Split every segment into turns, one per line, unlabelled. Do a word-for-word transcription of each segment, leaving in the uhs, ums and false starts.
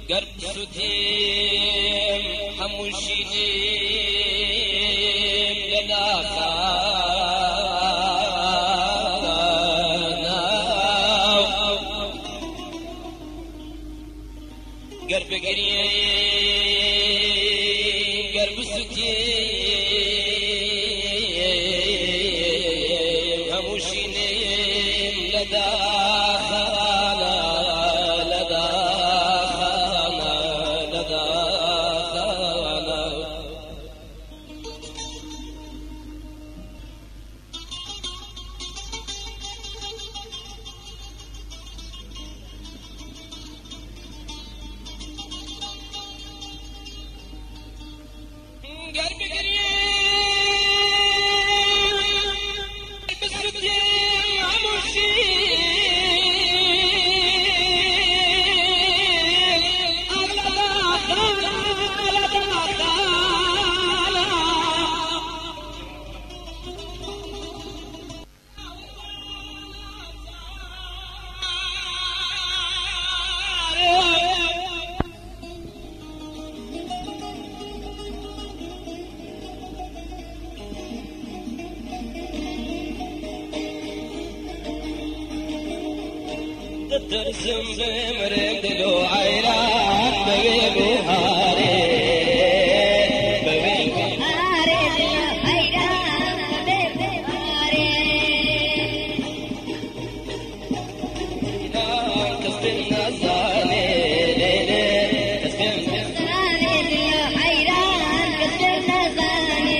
قرب ستيم حموشينيم لنا خانا قرب قريم قرب ستيم حموشينيم لنا خانا لنا خانا لنا خانا قلب قريب بالسدين عموشين أغلى داخل أغلى ترسم بمرد لو عيران ببيبو هاري ببيبو
هاري يا حيران ببيبو هاري
كسب النزاني ليلي كسب
زاني يا حيران كسرنا زاني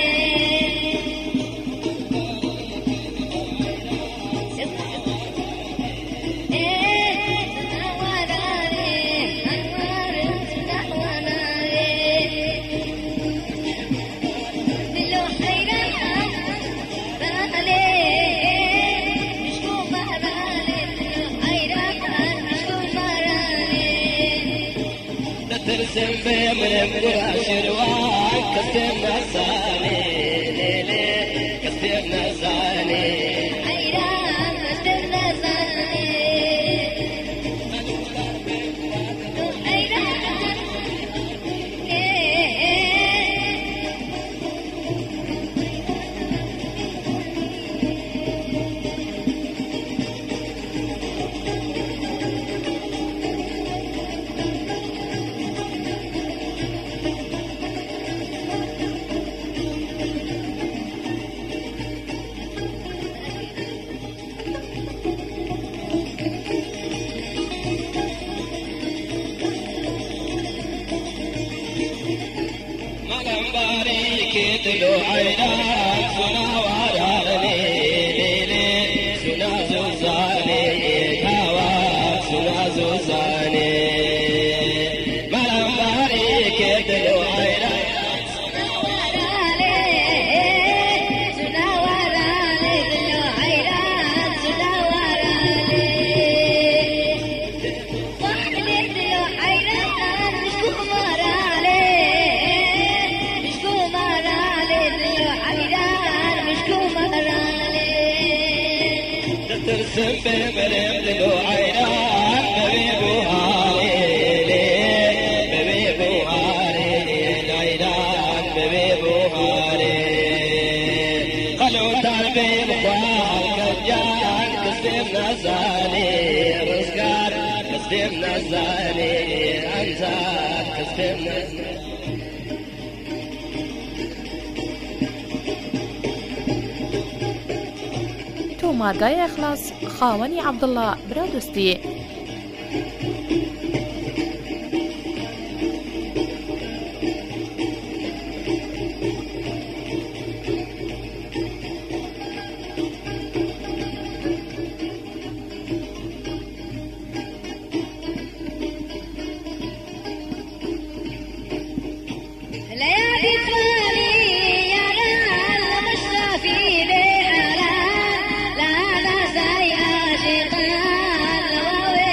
ترسم بمرد وشروان كسب النزاني ليلي كسب النزاني
حيران كسرنا زاني حيران
كتلو عينات سنا وراني ليلي سنا زوزاني هوا سنا زوزاني ملامباري كتلو عينات
سنا وراني سنا وراني دلو حيران سنا وراني وحدي دلو حيران مشكو مراني
ترسم بمرد لو عيران ببيبو هاري ببيبو هاري العيران ببيبو هاري قلو تربي مخوان كجان كسب نزاني رزقار كسب نزاني أنزار كسب نزاني
مارگای اخلاص خاونی عبدالله برادستی
لا لا زي عاشقان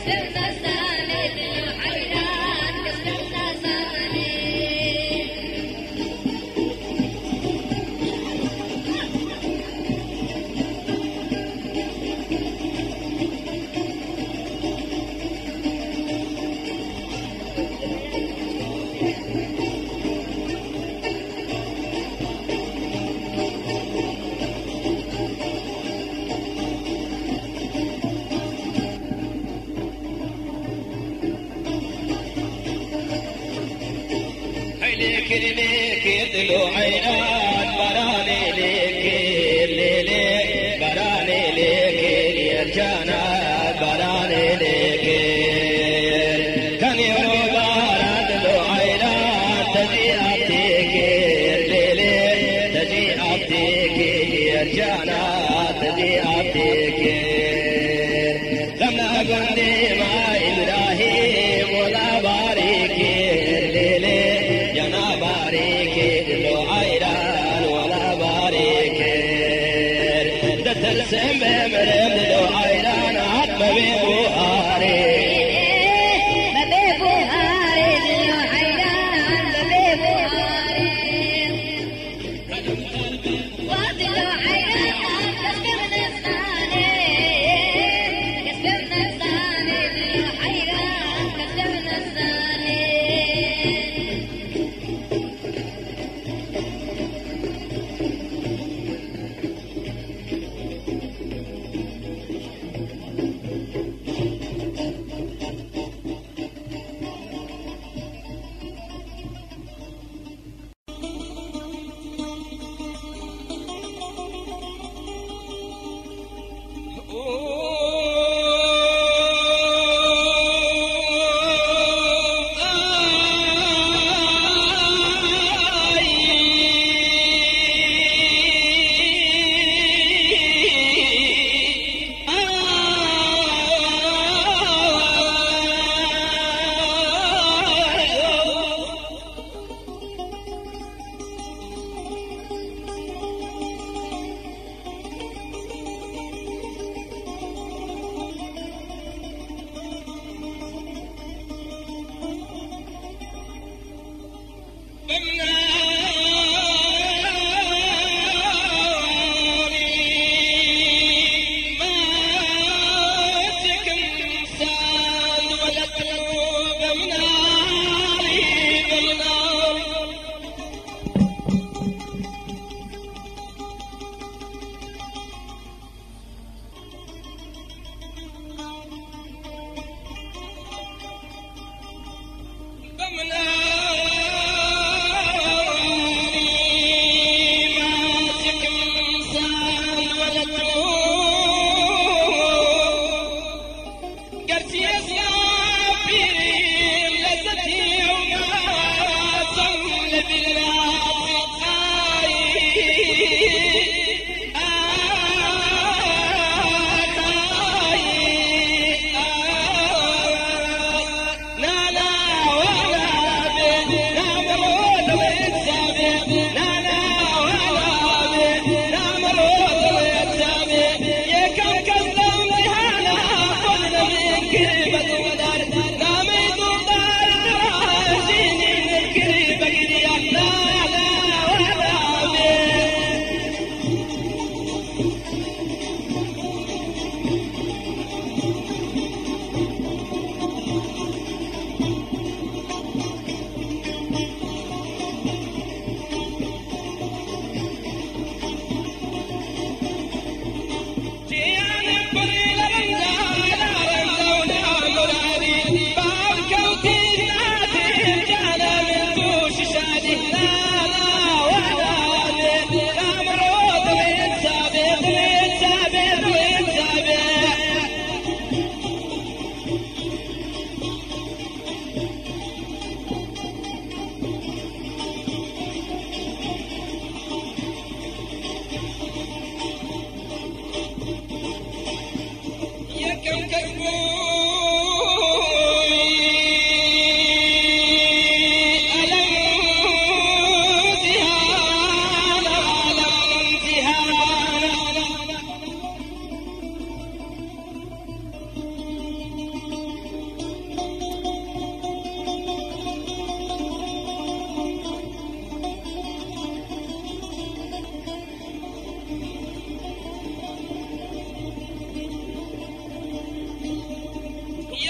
ترسم بمرد لو عيران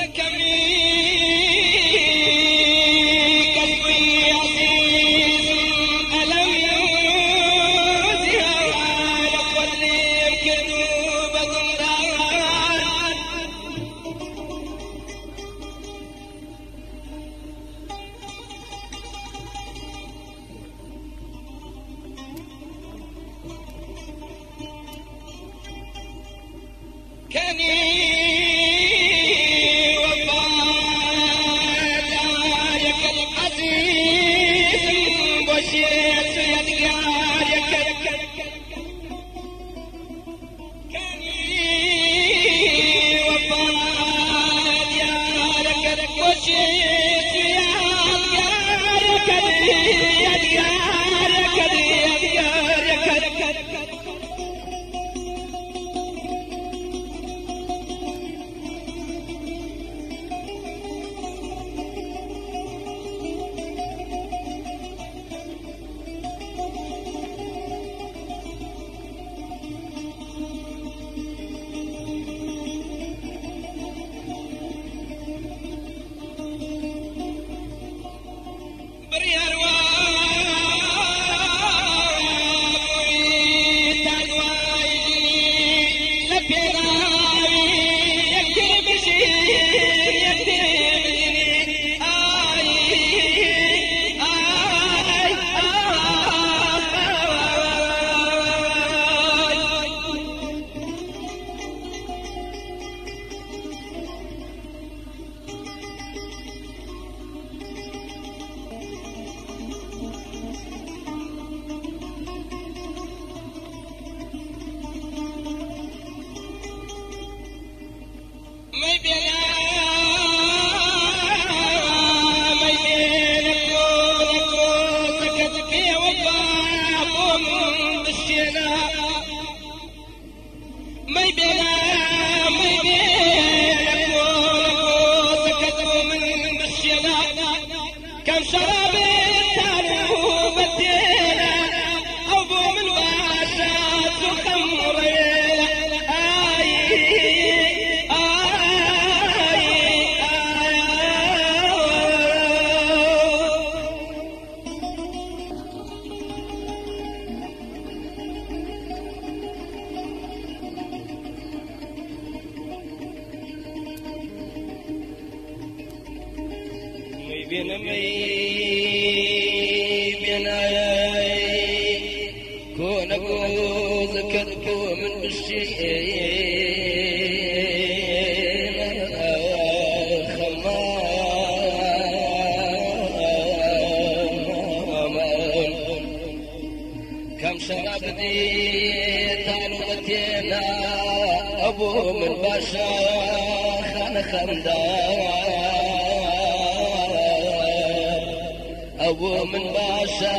أبو من باشا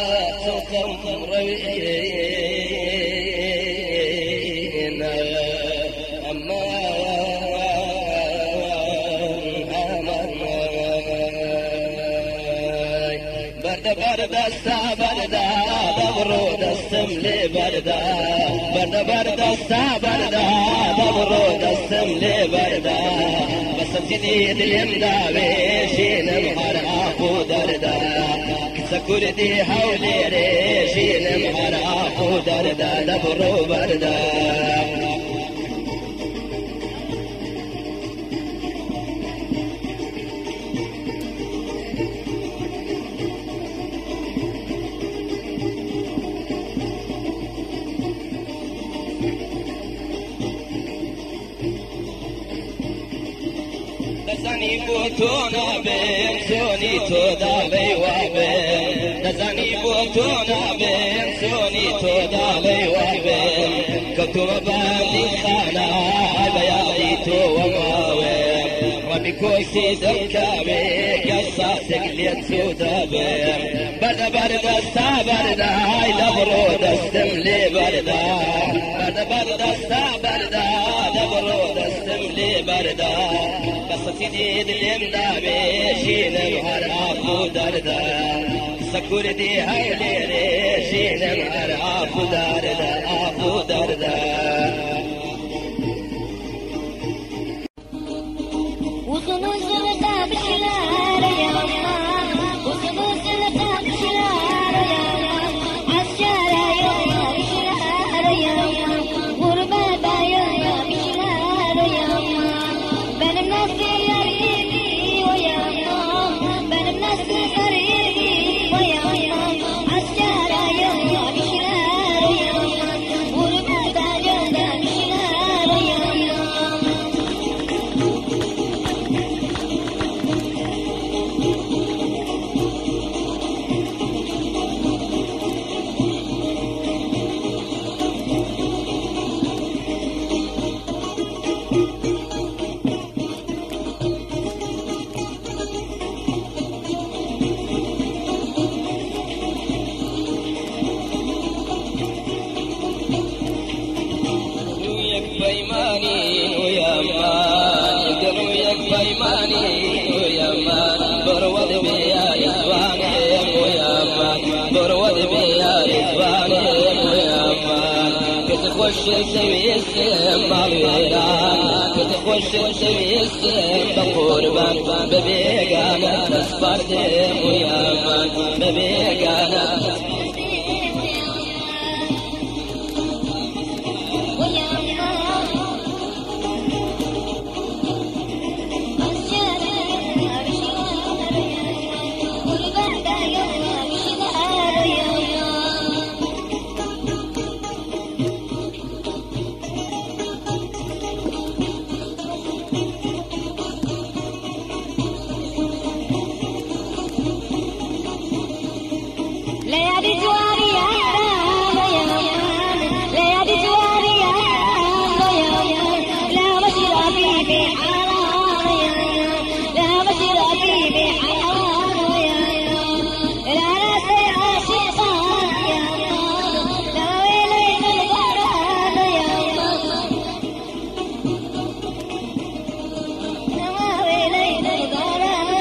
تقم روينا أما برد برد استا بردا دبرود استملي بردا برد برد استا بردا دبرود استملي بردا بس تزيد اليمداوي شين مهر اخو دردا كسكردي حولي ريشين مهر اخو دردا دبرو بردا دزانی بوتونا بین سونی تو دالی و بین دزانی بوتونا بین سونی تو دالی و بین کتو بابی خانا بیایی تو و ماوین ربی کوسی دکاوی قصا سقلیت سودا بین برد برد استا برد های دبرو دستم لی برد برد برد استا برد دبرو دستم لی برد تزيد اليمداوي شين مهر اخو دردا سكردي هايلي شين مهر اخو دردا اخو دردا تخش سويسم بالغيران تخش سويسم بقربان ببيقانة تصبر ديم ويامان ببيقانة
ليالي جواري يا ليالي جواري يا لا بشر أبيبي حرام لا بشر أبيبي حرام لا لا سيعاشق لا ويلين الغرام لا ويلين الغرام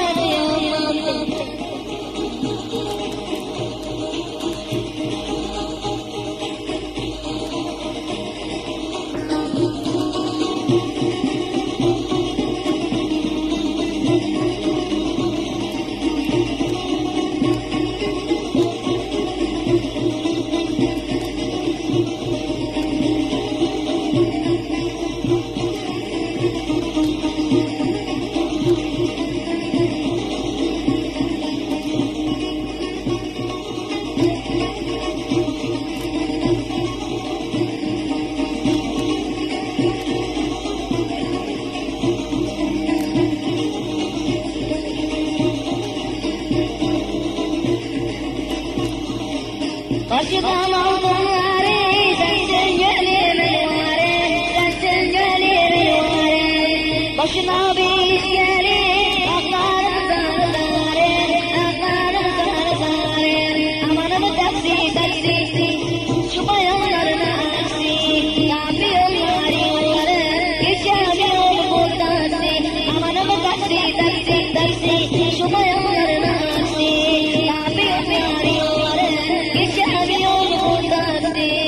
رشد موضوعي سنجلي بالواري سنجلي بالواري بشنا بيسيري أخبار زارزاري أخبار زارزاري أمان بتاكسي تاكسي شوفا يومنا نفسي تعبي يوماري وري يشامي يوم تاكسي أمان بتاكسي تاكسي تاكسي شوفا يومنا نفسي تعبي يوماري وري يشامي يوم تاكسي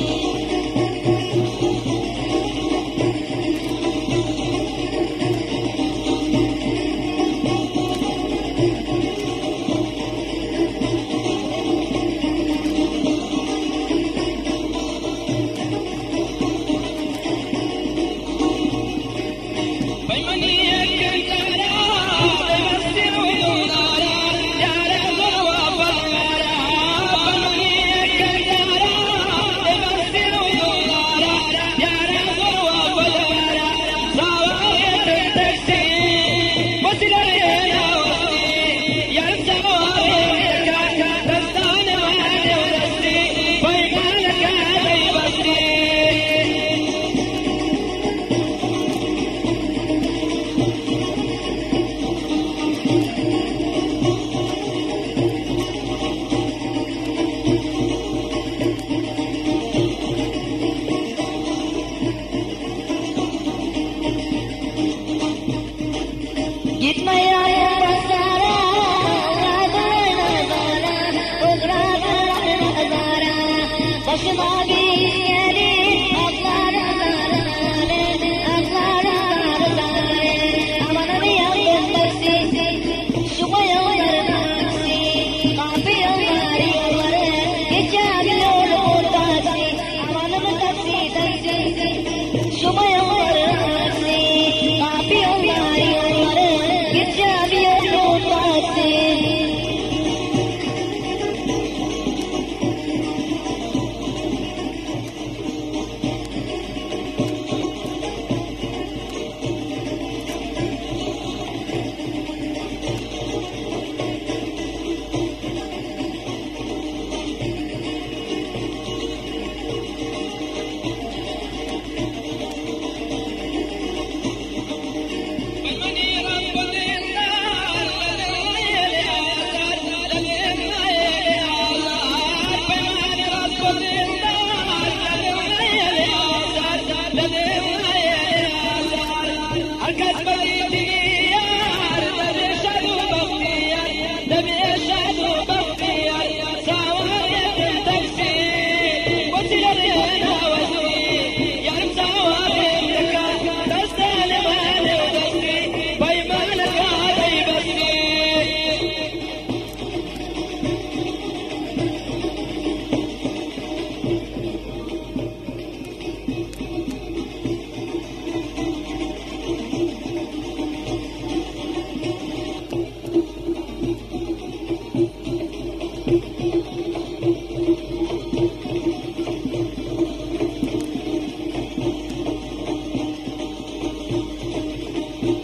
جيتنا يا نزارة نزارة نزارة نزارة نزارة بشما بيسيري أطلع نزارة أطلع نزارة أمانا بيا بيسي شوية ورناسي قابي يوماري ورن يجابي يوم تاسي أمانا بتاسي تاسي شوية ورناسي قابي يوماري ورن يجابي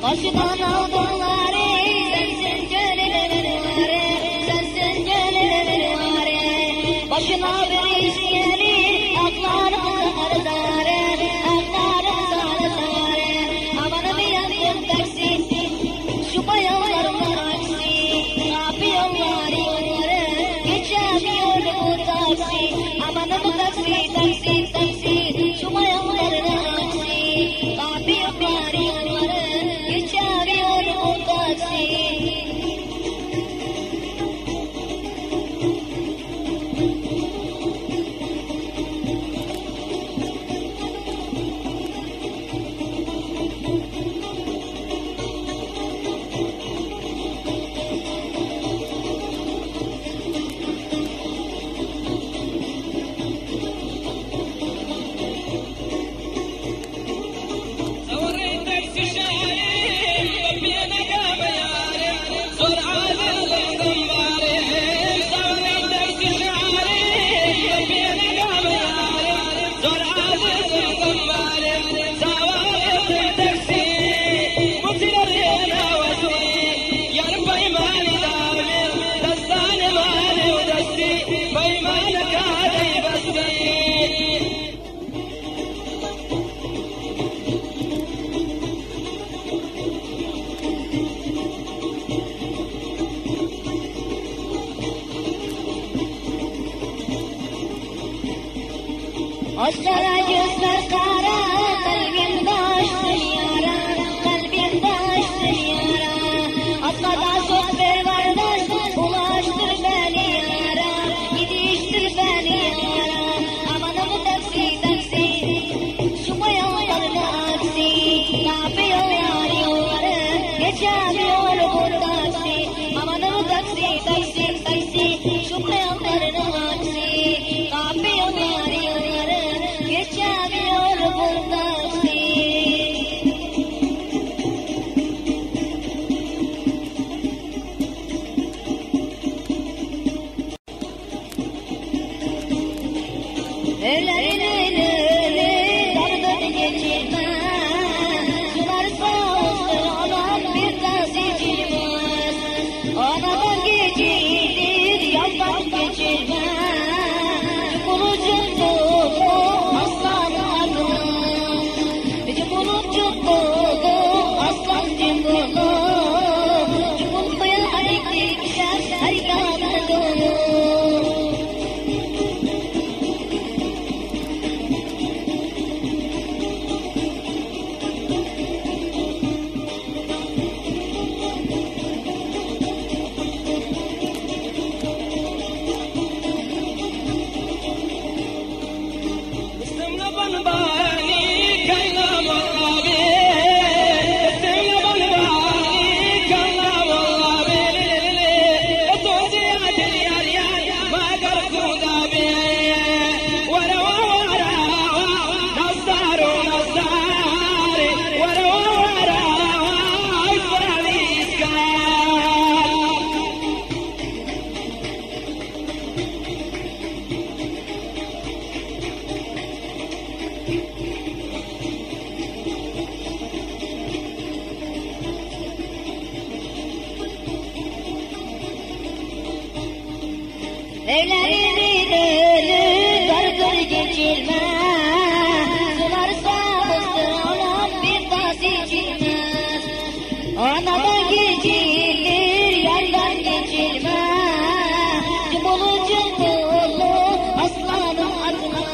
Başından aldıkları sensin gönlümün varı, sensin gönlümün varı. Başına bir iş gelir, aklarım zar zarı, aklarım zar zarı. Amanı bir yandım taksi, şu bayanlarımdan aksi. Ne yapıyorlar yolları, geçemiyor bu taksi. Amanı bu taksi, taksi, taksi, şu bayanlardan aksi. Ne yapıyorlar yolları, geçemiyor bu taksi. Aslara gözler kara, kalbimde açtın yara, kalbimde açtın yara. Atmadan söz ver vardır, ulaştır beni yara, gidiştir beni yara. Amanı bu taksi, taksi, şu bayanlarına aksi. Ne yapıyorlar yolları, geçemiyor bu taksi. Amanı bu taksi, taksi, taksi, şu bayanlarına aksi. Ne yapıyorlar yolları, geçemiyor bu taksi. Ellerini elini dardır geçirme, sular sağlıktır olan bir taksicimiz. Anadan geçilir, yandan geçirme, cumhurcuk dolu aslan adına. Cumhurcuk dolu aslan cumhurlu, cumhurluya harekli kişer her yanı dolu. Evlerini dönü dardır geçirme, sular sağlıktır olan bir taksicimiz. Anadan geçilir, yandan geçirme, cumhurlu cumhurlu aslanın adına.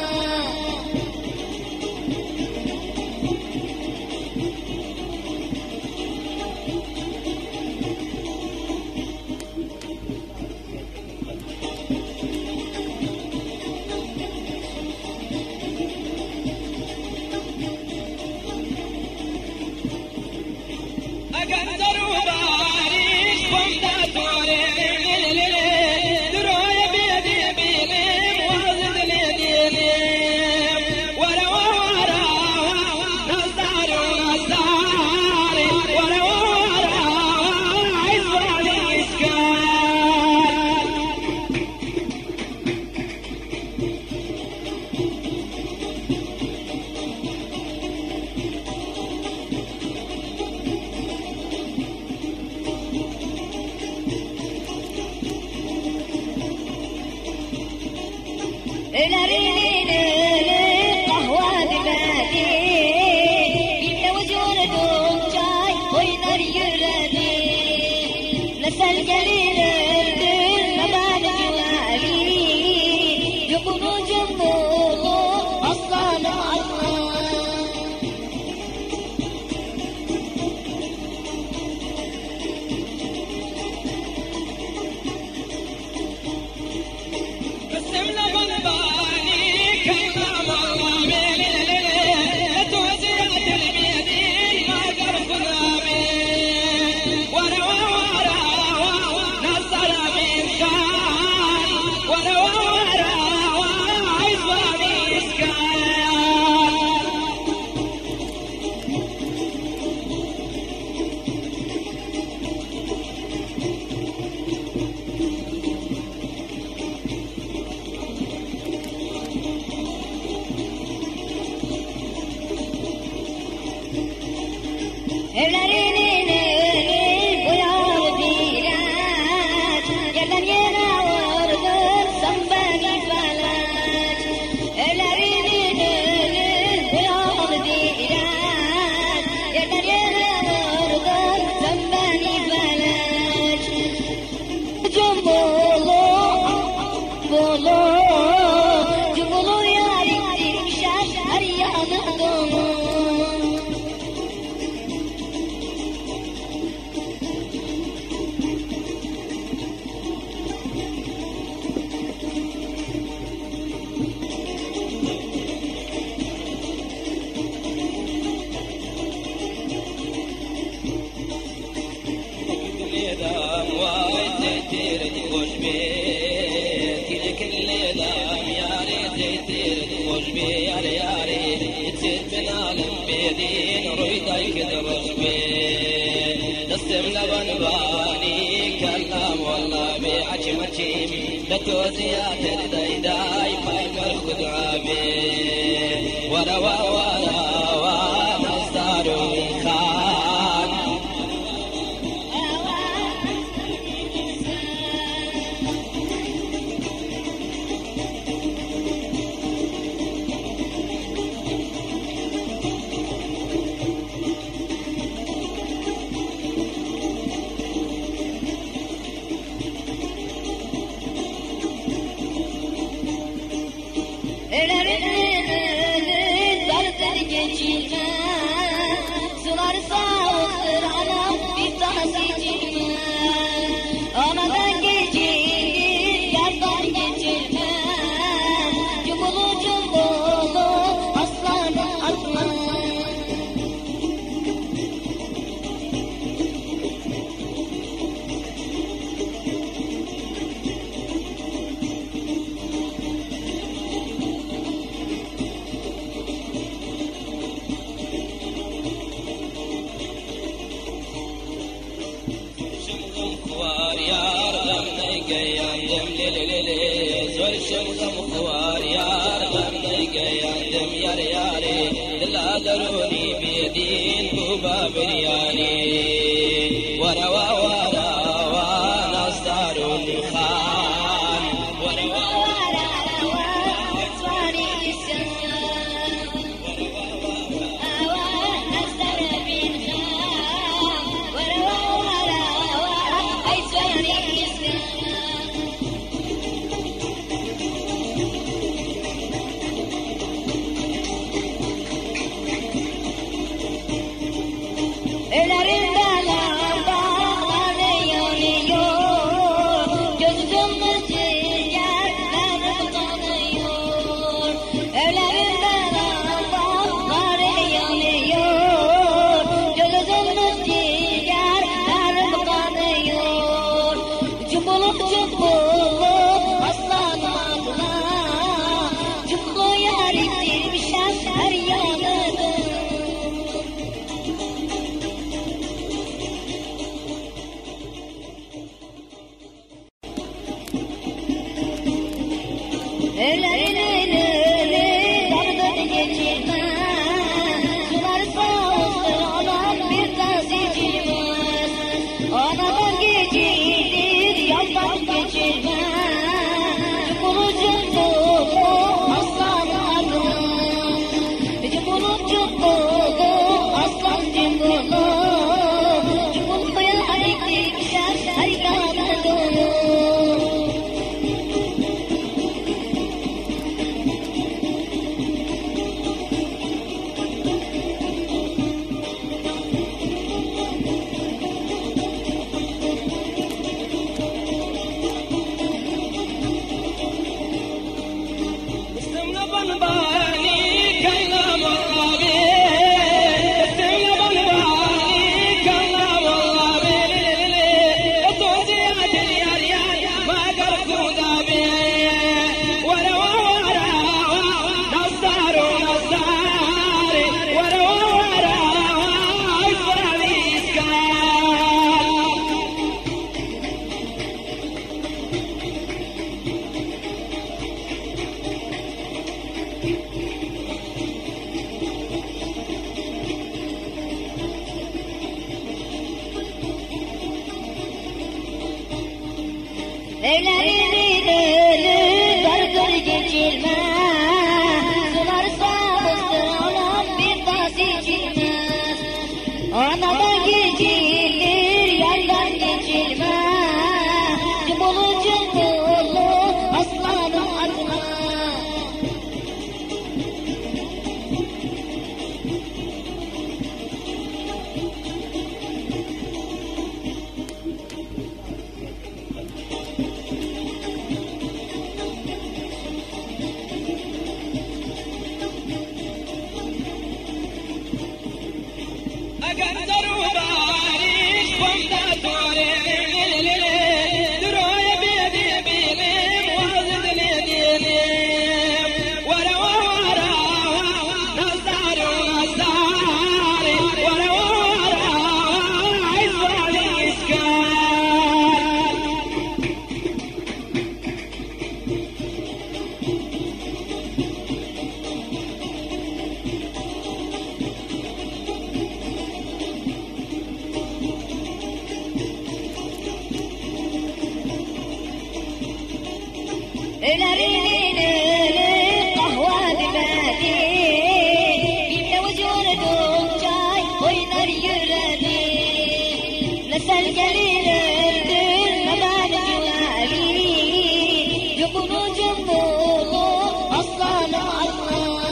لتوزيات الديداي فايمر خدعامي ورا ورا ورا مصدر خان دروني بيدين كوبا برياني ورا ورا وانا صار الخان ورا ورا وانا صار السمان وانا صار بالخان ورا ورا وانا صار السمان Oh,
Evlerini dönüp dardır geçirmez. Sularsa bıstıralım bir tas içilmez. Anada geçilir yandan geçilmez. Cımbılı cımbılı aslanım atma. Evlerinin önü kahve demedi. Yine vücudum çay oynar yüreği. Ne sen gelir öldür ne ben cüveli. Cumbulu cumbulu aslanım aslan.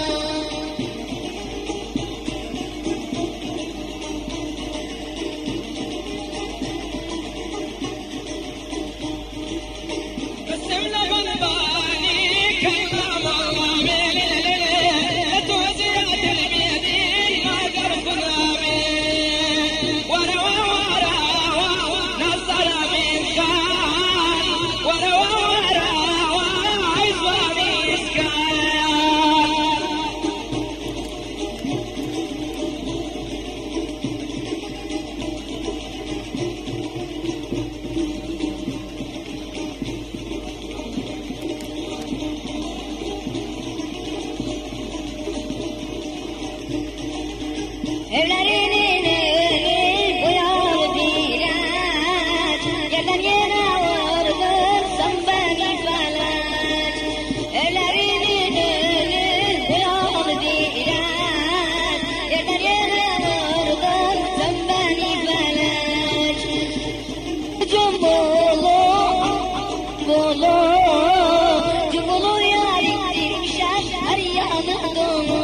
Evlerinin önü boyalı direnç. Yerden yere vurdursam beni felç. Evlerinin önü boyalı direnç. Yerden yere vurdursam beni felç. Cumbulu, cumbulu, cumbulu yarim şaş her yanı dolu.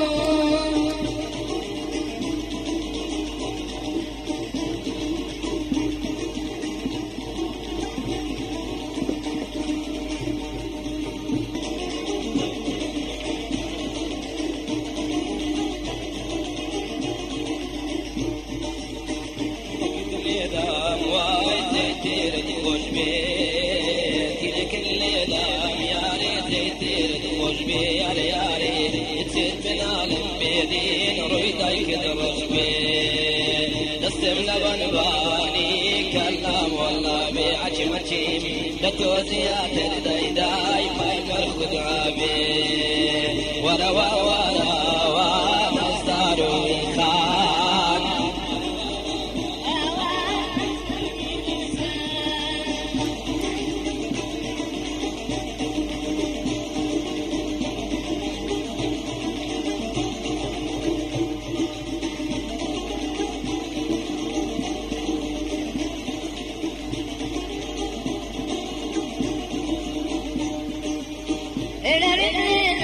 لتوزيات الديداي فايمر خدعابي ورا ورا ونصدر خان
Evlerinin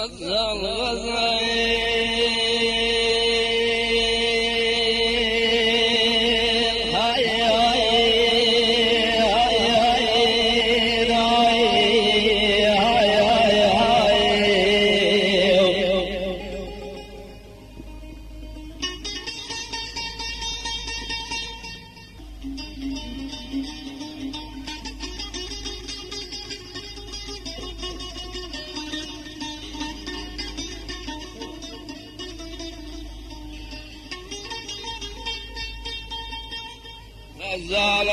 غزال غزال هاي هاي هاي هاي هاي هاي غزال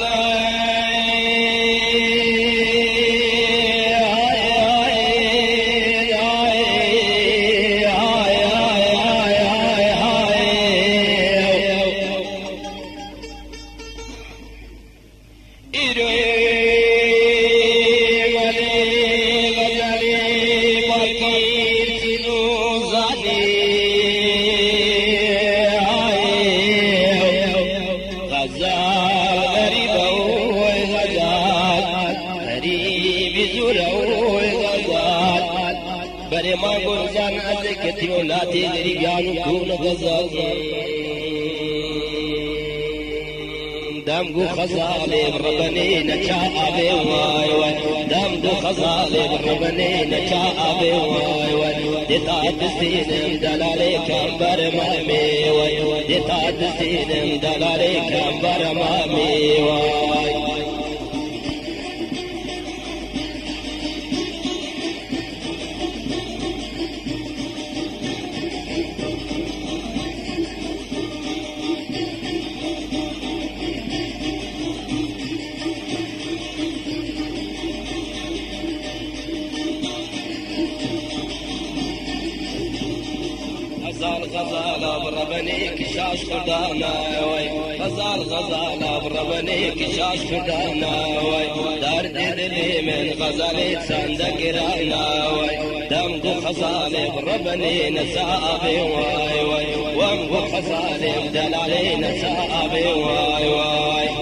بري ما قول جان أزكتي ولاتي غريبيان كون غزال دمغو خزالي بربني نشاء أبي واي واي دمغو خزالي بربني نشاء أبي واي واي ديتا دستين دلالي كمبر مامي واي ديتا دستين دلالي كمبر مامي واي غزال غزال بربني كشاش خدانا وي غزال غزال بربني كشاش خدانا وي دار دلي من غزالي صندقرانا وي دمغو خزالي بربني نسابي واي واي وامغو خزالي بدلالي نسابي واي واي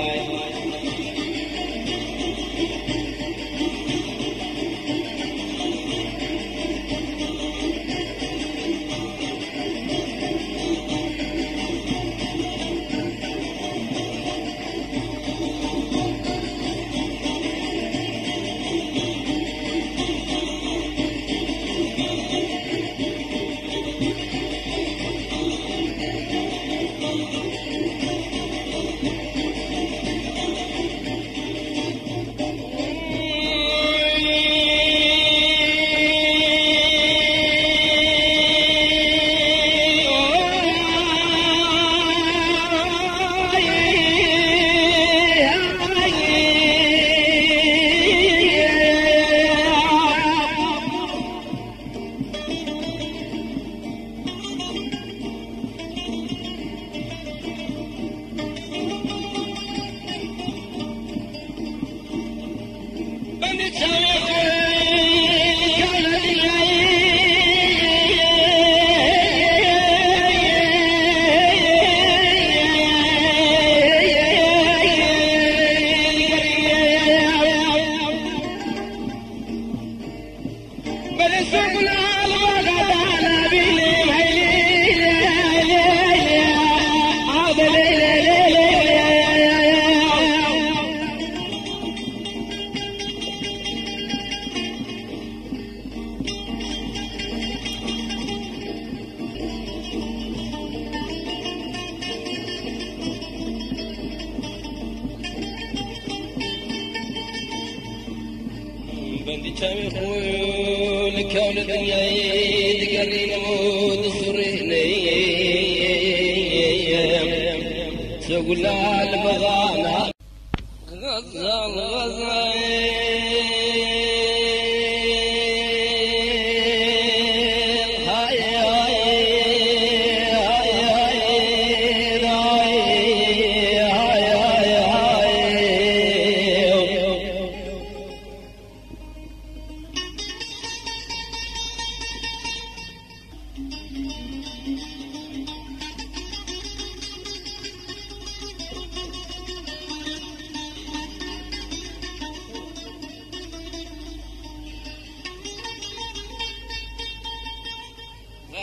بندي شامي خول كون الدنيا يدقري نموت سريني سقول البغانا غزال غزال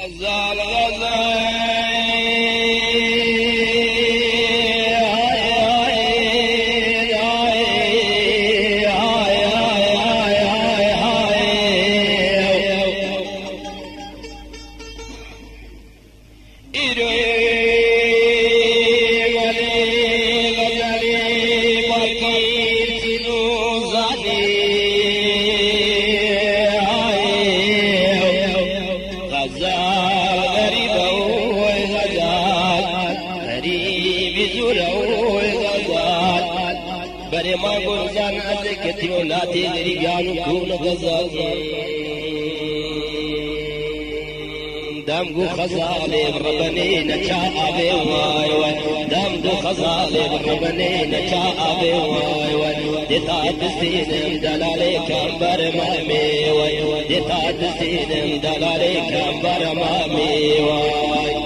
غزال غزال بري ما قرزان أزكتي ولاتي غريبيان كون غزال دمغو خزالي بربني نچا آبي واي واي دمغو خزالي بربني نچا آبي واي واي دتا دستينم دلالي كمبر مامي واي دتا دستينم دلالي كمبر مامي واي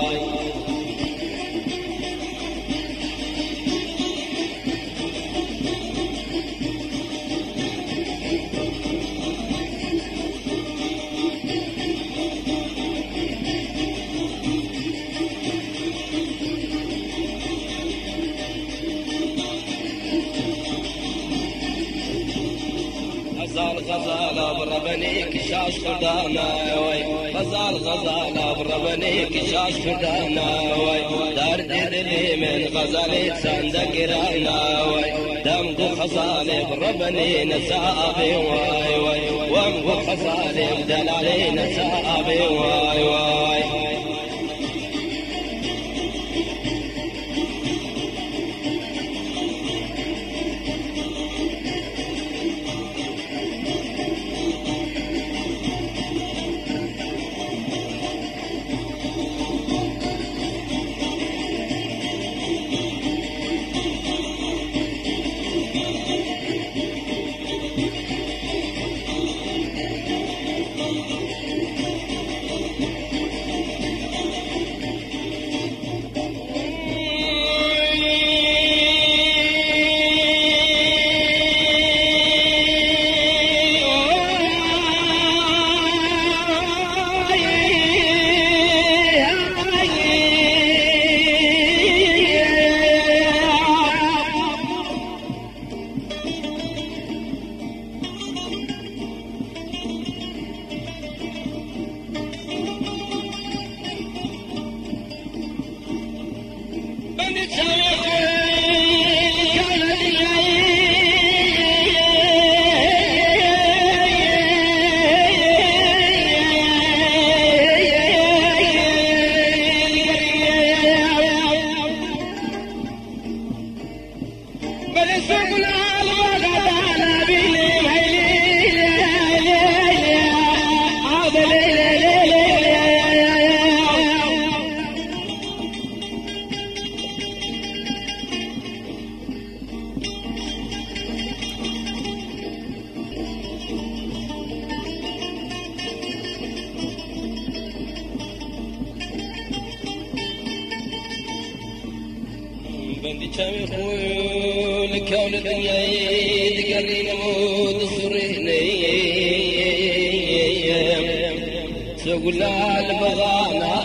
غزال غزالة بربني كشاش خدانا وي غزال غزالة بربني كشاش خدانا وي درد دلي من غزالي سندقرانا وي دمغو خزالي بربني نسابي واي واي وامغو خزالي بدلالي نسابي واي واي بندي كامي خوي لكون الدنيا تقري نموت السريني سوق البغانا